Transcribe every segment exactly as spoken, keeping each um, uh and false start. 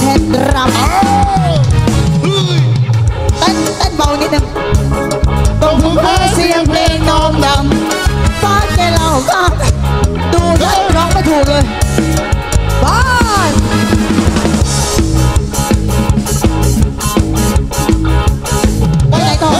ผ็ดรำเต้นเต้นเบานิดนึงต้องพึ่งพาเสียงเพลงน้องดำฟ้าแกเล่าฟังดูได้ร้องไม่ถูกเลยบ้านไปไหนต่อ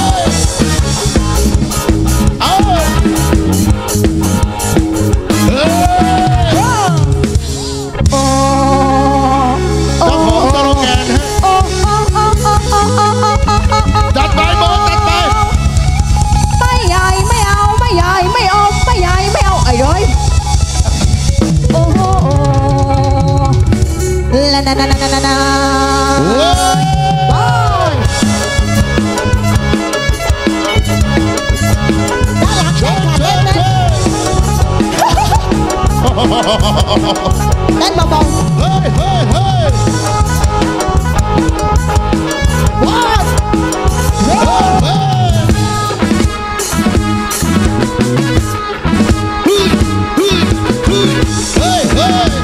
นานานานานานาด้านหลังเต้นค่ะเต้นเต้นเต้นเบาๆเฮ้ยเฮ้ยเฮ้ยว้าวเฮ้ยเฮ้ยเฮ้ยเฮ้ย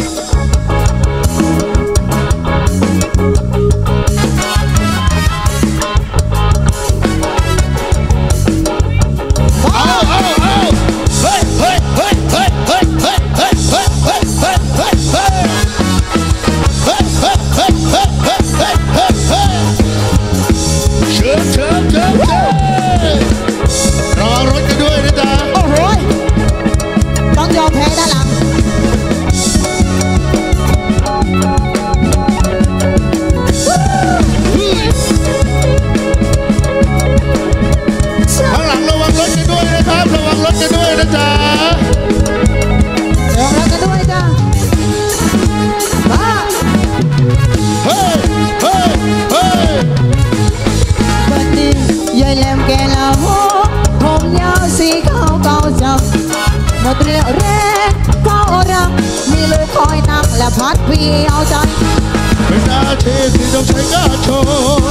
พัดพี่เอาใจเป็นหน้าที่ที่ต้องใช้งานโชว์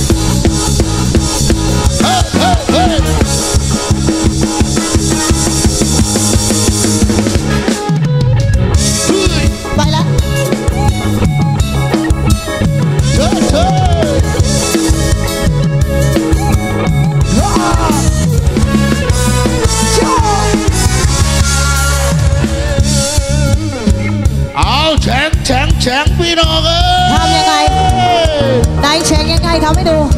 เฮ้เฮ้เฮ้ไปแล้วเธอเธอแฉงแฉงแฉงพี่น้องเอ้ยทำยังไงไหนแฉงยังไงทำให้ดู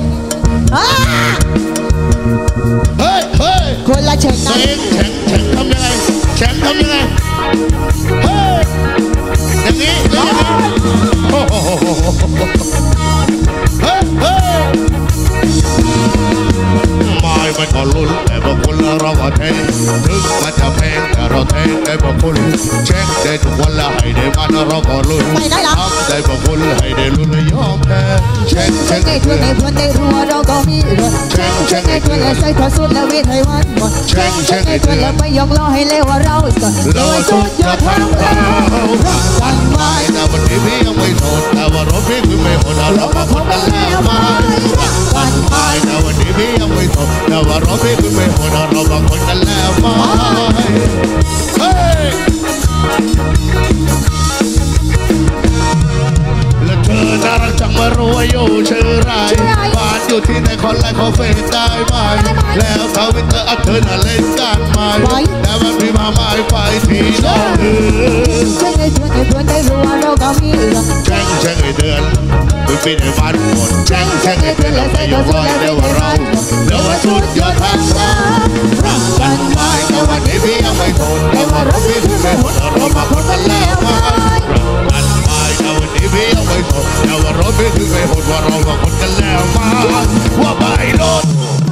เฮ้ยเฮ้ยคนละแฉงกันแฉงแฉงทำยังไงแฉงทำยังไงเฮ้ยอย่างนี้อย่างนี้โอ้โหเฮ้ยเฮ้ยไม่มันก็ลุ้นแต่บางคนเราก็แทงถึงมันจะแพงแต่เราแทงได้บางคนเช็คได้ทุกวันละให้ได้มันเราก็ลุ้นทำได้บางคนให้ได้ลุ้นและยอมแพ้เช็คเช็คให้เพื่อนให้เพื่อนได้รู้ว่าเราก็มีเรื่องเช็คเช็คให้เพื่อนและใส่ทอดสุดและวิทย์ให้วันหมดเช็คเช็คให้เพื่อนและไม่ยอมรอให้เร็วว่าเราสุดเราสุดยอดทางเราวันไม่แต่วันนี้พี่ยังไม่โสดแต่ว่าเราพี่คือไม่โหดเรามาพบกันแล้วมาวันไม่แต่วันนี้พี่ยังไม่โสดแต่ว่าเราพี่คือไม่โหดเรามาพบกันแล้วมาเฮ้ยและเธอน่ารักจังมารู้ว่าอยู่ชื่อไรบ้านอยู่ที่ไหนคนไลน์ขอเฟซได้ไหมแล้วทวิตเตอร์อัดเธอน่าเล่นกันไหมแต่วันพี่มาไม่ไปที่โน่นเช็คให้เพื่อนให้เพื่อนได้รู้ว่าเราก็มีเรื่องเช็คเช็คให้เดือนคุณพี่ในบ้านหมดเช็คเช็คให้เพื่อนและไม่ยอมรอเดี๋ยวว่าเราเดี๋ยวว่าสุดยอดทางเรารักกันไหมแต่วันนี้พี่ยังไม่โทษแต่ว่าเราพี่ถึงไม่โหดเรามาพบกันแล้วไหมรักกันไหมแต่วันนี้พี่ยังไม่โทษแต่ว่าเราพี่ถึงไม่โหดว่าเรามาพบกันแล้วไหมว่าไม่โดน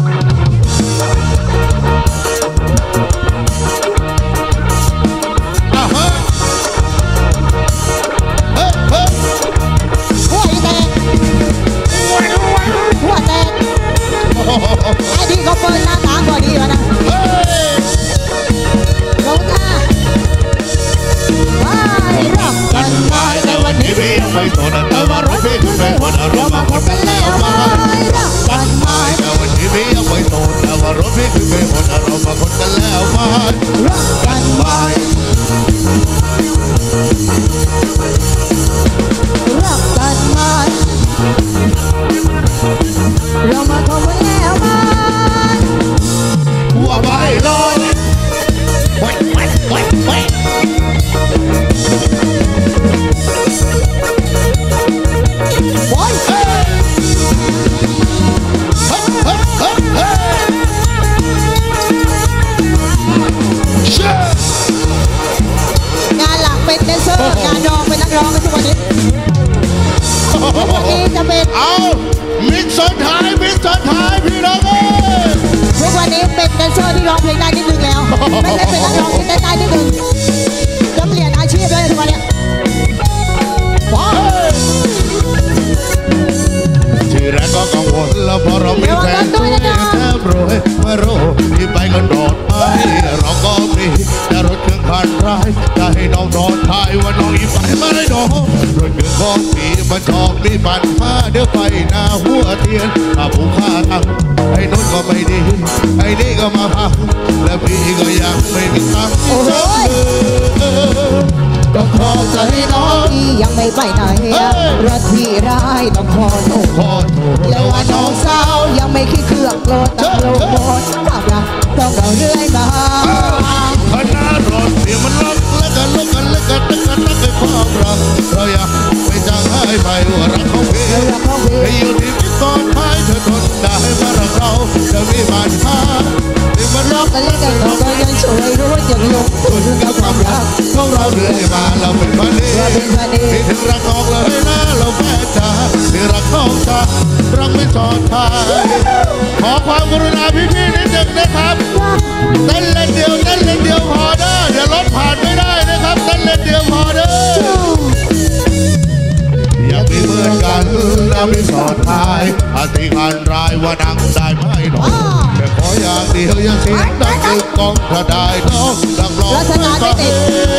ไอ้ดีก็เปิดหน้าต่างพอดีวะนะลงค่ะวันนี้จะเป็นเอามิกซ์ซ้อนท้ายมิกซ์ซ้อนท้ายพี่น้องเอ้ยทุกวันนี้เป็นแดนเซอร์ที่ร้องเพลงได้นิดนึงแล้วไม่ใช่เป็นนักร้องที่เต้นได้นิดนึงจะเปลี่ยนอาชีพเลยทุกวันนี้ทีแรกก็กังวลแล้วพอเรามีแฟนตัวแทบรวยมาโรที่ไปกันโดดไปเราก็มีแต่รถเครื่องผ่านร้ายจะให้น้องนอนทายว่าน้องอีไปไม่ได้น้องรถเครื่องก็มีมันชอบมีปัญหาเดี๋ยวไปหน้าหัวเทียนอาผู้ฆ่าตังไอ้นู้นก็ไม่ดีไอ้นี่ก็มาพังและพี่ก็ยังไม่มีตังค์ก็ขอใจน้องที่ยังไม่ไปไหนรถที่ร้ายต้องขอโทษแล้วว่าน้องสาวยังไม่คิดเครื่องโกรธตำรวจความรักต้องเราเรื่อยมาขนาดรถที่มันรักและกันลุกกันและกันตั้งกันตั้งแต่ความรักเราอยากไม่จางหายไปว่ารักของพี่ให้อยู่ที่มิตรตอนท้ายเธอทนได้มารักเราจะมีปัญหาที่มันรักกันและกันเราก็ยังช่วยรู้ยังลงทุนกับความรักของเราเรื่อยมาเราเป็นพันนี้ที่ถึงรักน้องเลยนะเราแฟนจ๋าที่รักน้องจ๋ารักไม่สอนทายขอความกรุณาพี่ๆนิดนึงนะครับเต้นเล่นเดียวเต้นเล่นเดียวพอเด้อเดี๋ยวรถผ่านไม่ได้นะครับเต้นเล่นเดียวพอเด้ออยากมีเหมือนกันแล้วไม่สอนทายอาทิตย์อันรายว่านั่งได้ไหมน้องแต่ขออย่างเดียวอย่าเสียงดังตึกกองถ้าได้น้องดังร้องไม่ติด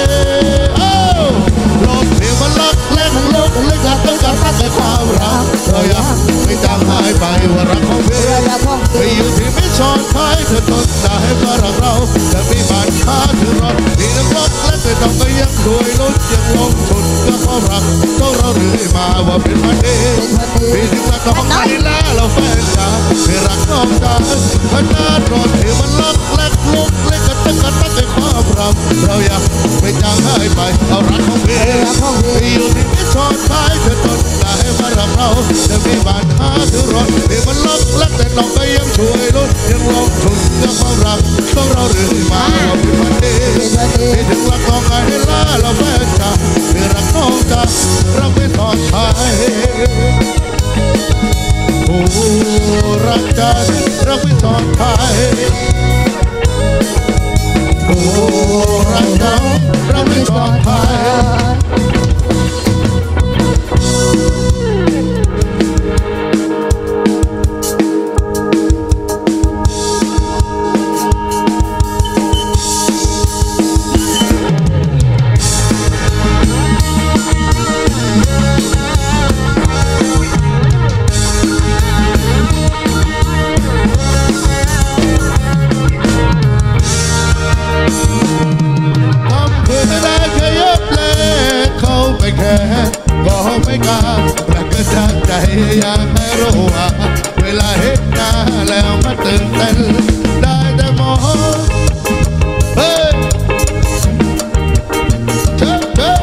โลกที่มันรักเล่นโลกเล่นกันต้องการรักแต่ความรักเราอยากไม่จางหายไปว่ารักของพี่ไปอยู่ที่ไม่ชอนท้ายเธอทนได้มารักเราจะมีบาดขาถึงรถที่นักรักและแต่ต้องก็ยังรวยล้นยังลงทุนกับความรักต้องเราเรื่อยมาว่าเป็นมันเองพี่ถึงรักน้องไม่ละเราแฟนจ๋าพี่รักน้องจ๋าขนาดรถที่มันรักและลุกเล่นกันตั้งกันตั้งแต่ความรักเราอยากไม่จางหายไปเอารักของพี่ไปอยู่ที่ไม่ชอนท้ายเธอทนได้มารักเราจะมีบาดขาถึงรถที่มันรักและแต่น้องก็ยังช่วยลุ้นยังลงทุนกับความรักต้องเราเรื่อยมาเป็นวันดีที่ถึงรักน้องไงล่ะเราแฟนจ๋าที่รักน้องจ๋าเราไม่ทอดทายโอ้รักจ๋าเราไม่ทอดทายโอ้รักจ๋าเราไม่ทอดทายก็ไม่กล้าแต่ก็จากใจอยากให้รู้ว่าเวลาเห็นหน้าแล้วมันตื่นเต้นได้แต่มองเฮ้ยเชิญเชิญ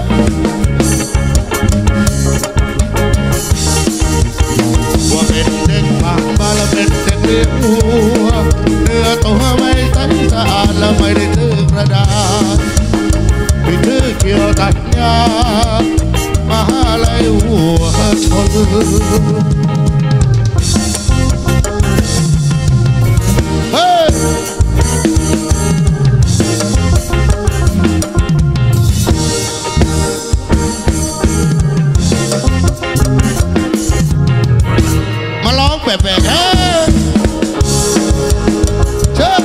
ว่าเป็นเด็กบางมาแล้วเป็นเด็กเลี้ยงวัวเนื้อตัวไม่ใสสะอาดแล้วไม่ได้ถือกระดาษไม่ถือเกี่ยวตัดยามหาลัยหัวชนเฮ้ยมาร้องแปลกๆเฮ้ยเชิญ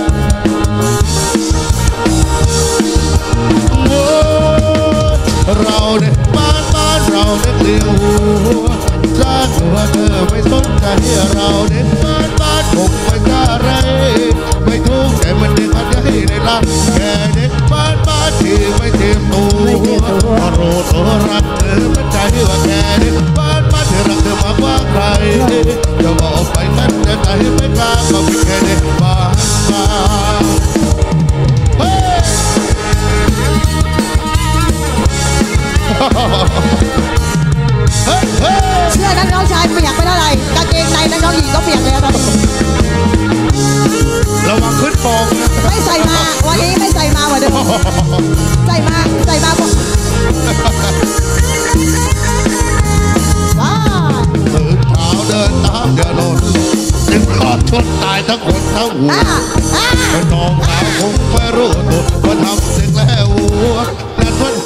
เราเนี่ยบ้านบ้านเราเด็กเลี้ยงวัวจ้าตัวเธอไม่สนใจเราเด็กบ้านบ้านผมไม่กล้าไรไม่ทุกข์แต่มันเด็กมันได้ในรักแค่เด็กบ้านบ้านที่ไม่เต็มตัวพอรู้ตัวรักเธอมันใจว่าแค่เด็กบ้านบ้านที่รักเธอมากกว่าใครจะบอกไปมันจะใจไม่กล้าก็เป็นแค่เด็กบ้านบ้านเสื้อนักร้องชายเปียกไปเท่าไหร่กางเกงในนักร้องหญิงก็เปียกเลยครับระวังขึ้นฟองไม่ใส่มาวันนี้ไม่ใส่มาวันเดิมใส่มาใส่มาพวก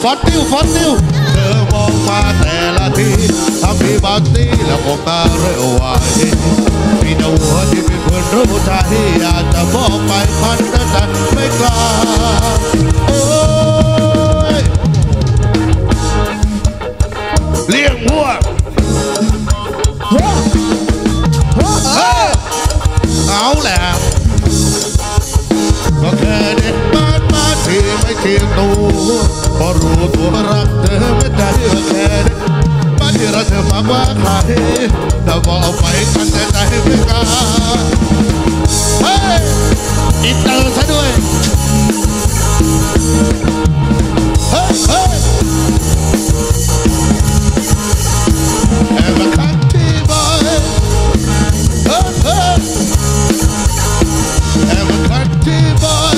ฟอสติวฟอสติวเธอมองมาแต่ละทีทำมีบางทีแล้วก็ตาเร็วไวมีแต่หัวที่เป็นเพื่อนรู้ใจอยากจะบอกไปมันแต่ไม่กล้าโอ้ยเลี้ยงวัวเอาแหละก็แค่เด็กบ้านมาที่ไม่เคียงตัวพอรู้ตัวรักเธอไม่ได้แค่เด็กบ้านที่เราเธอฟังว่าใครแต่บอกไปกันแต่ใจไม่กล้าเฮ้ยอินเตอร์ซะด้วยเฮ้ยเฮ้ยแอบมาคันที่บอยเฮ้ยเฮ้ยแอบมาคันที่บอย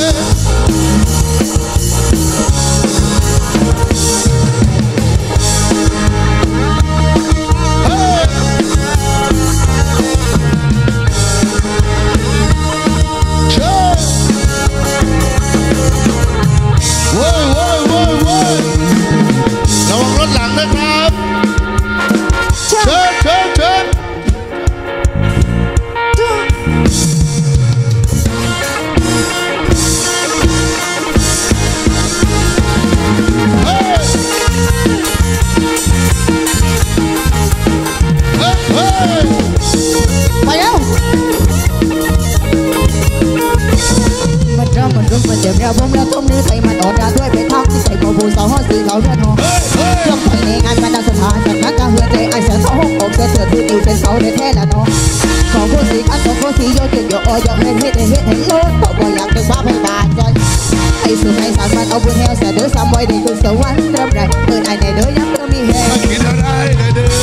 เราบ่มเราต้มเนื้อใส่มันอ่อนดาด้วยไปทักที่ใส่โมบูสาวห้อสีเขาเลือดหอมเรื่องไฟในงานบรรดาสถานจากนักการเฮือใจไอเสือเขาห้องอกเสือเสือดูดิวเป็นเสาเด็ดแท้ละน้องของผู้สีกันของผู้สีโยเกียโยออยอเฮ็ดเฮ็ดเฮ็ดเฮ็ดโลดบอกว่าอยากเป็นบ้าให้บาดใจไอ้สุดไอ้สารมันเอาบุญเฮลเสือเดือดซ้ำไว้ในคือสวรรค์เริ่มไรเกิดไอ้ในเดือยังเริ่มมีแห่กินอะไรในเดือ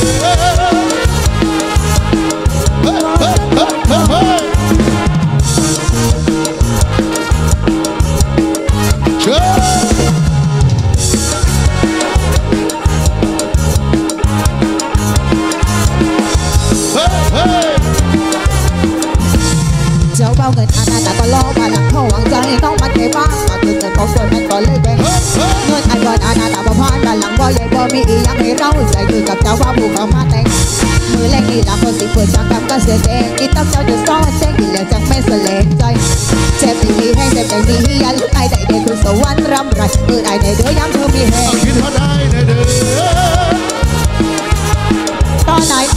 เจ้าเบาเงินอาณาแต่ก็รอมาหลังเข้าหวังใจต้องมาเทบ้างมาคือเงินของส่วนมันก็เลยแบ่งเงินอันก่อนอาณาแต่มาพานมาหลังบ่ใหญ่บ่มีอียังให้เราใจคือกับเจ้าว่าผู้เขามาแต่งมือแรงนี่หลังคนสิเปิดฉากกับก็เสียแดงกินตั้งเจ้าจะซ้อนแจ้งกินแล้วจังไม่เสลงใจเจ็บดีมีให้เจ็บใจดียันไอ้ได้เด็กคือสวรรค์รำไรเออไอ้ได้เด้อย้ำเธอมีแห่กินเท่าได้เด้อตอนไหน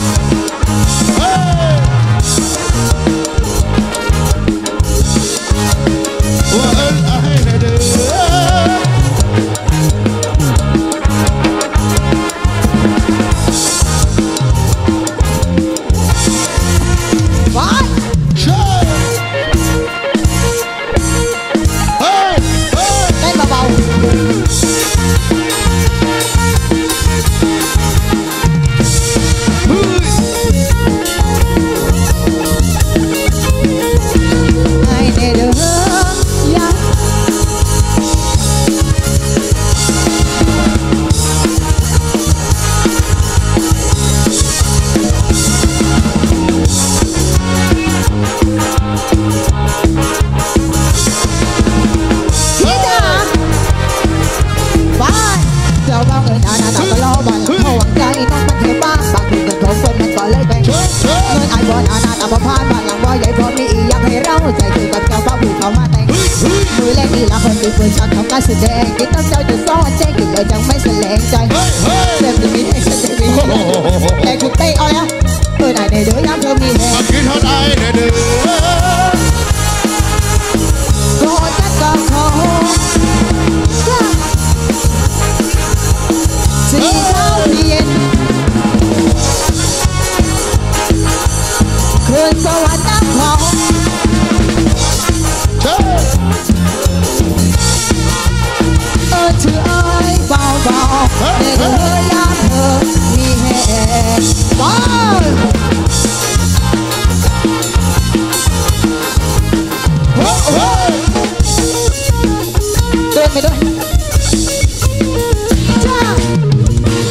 เปิดฉากทำการแสดงกินตั้งเจ้าจะซ้อนแจ้งกินเลยจังไม่แสลงใจเจ็บจะมีให้ฉันจะมีแต่กูเตะเอาแล้วเออได้ในเดือย้ำเธอมีแห่กินเท่าได้ในเดือก็จะกองเขาสีเท้าเย็นคืนสวรรค์น้ำเขาชื่อไอ้เบาเบาในเรือยามเธอมีแห่ว้าวเดินไปด้วยจ้า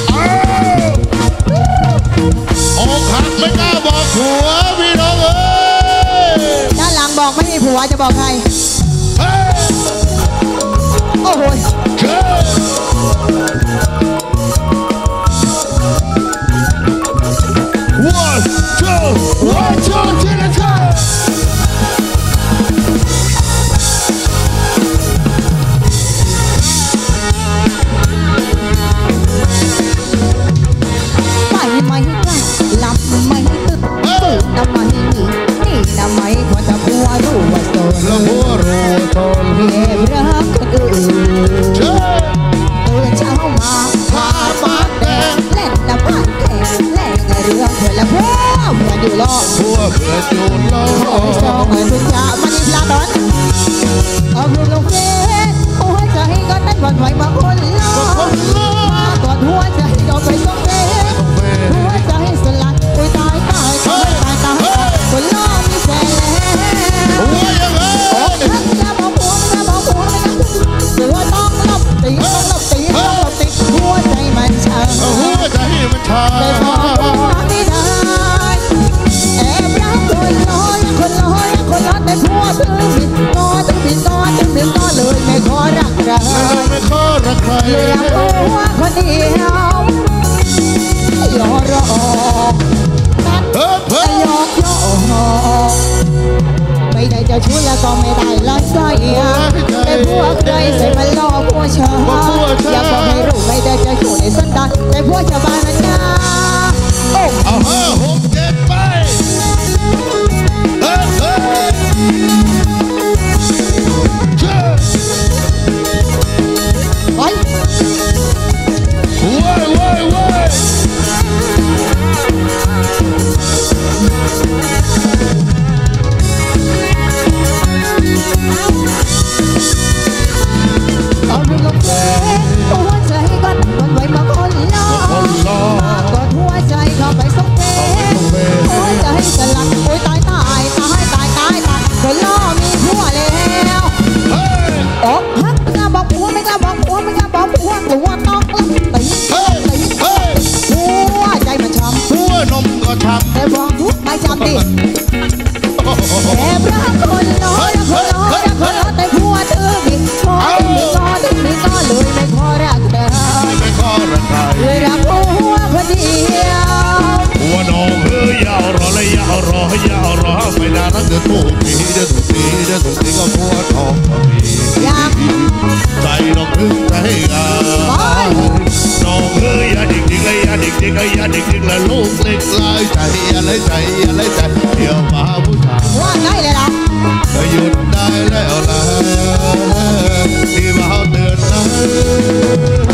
ไม่พอไม่ได้แอบรักคนร้อยคนร้อยคนร้อยแต่ผัวถึงผิดงอถึงผิดงอถึงผิดงอเลยไม่ขอรักใครไม่ขอรักใครเหลือผัวคนเดียวหยอรอนัดเฮ้ยเฮ้ยหยอกหยอกไม่ได้จะช่วยแล้วก็ไม่ได้ละสอยแต่ผัวใครใส่มาล่อผัวชาอยากบอกให้รู้ไม่ได้จะช่วยในสันดานแต่ผัวชาวบ้านนั้นนะโอ้เอาห้าหกเจ็ดไปเฮ้ยเฮ้ยเจ้าไปเว้ยเว้ยเว้ยเอาเรื่องลงเจ๊หัวใจก็มันไว้มาคนล้อคนรอกดหัวใจเข้าไปส่งเพหัวใจสลัดโอ้ยตายตายตายตายตายตายคนล้อมีผัวแล้วเฮ้ยอกหักไม่กล้าบอกผัวไม่กล้าบอกผัวไม่กล้าบอกผัวตัวต้องตีเฮ้ยตีเฮ้ยหัวใจมันช้ำหัวนมก็ทำแต่บอกทุกไม่ช้ำดิแอบรักคนน้อยรักคนน้อยรักคนน้อยแต่ผัวถือมีขอถึงมีก็ถึงมีก็เลยไม่ขอรักเธอไม่ขอรักใครเลยรักผัวคนเดียวหัวน้องเฮ้ยยาวรอเลยยาวรอยาวรอไม่นานนักเดือดถูกปีเดือดถูกปีเดือดถูกปีก็หัวทองก็มีอยากใจน้องถึงใจงามน้องเฮ้ยอย่าดิ้งดิ้งเลยอย่าดิ้งดิ้งเลยอย่าดิ้งดิ้งเลยลูกเล็กลายใจอย่าเลยใจอย่าเลยใจเดี๋ยวมาผู้ชายว่าไงเลยล่ะก็หยุดได้แล้วล่ะที่มาเตือนนะ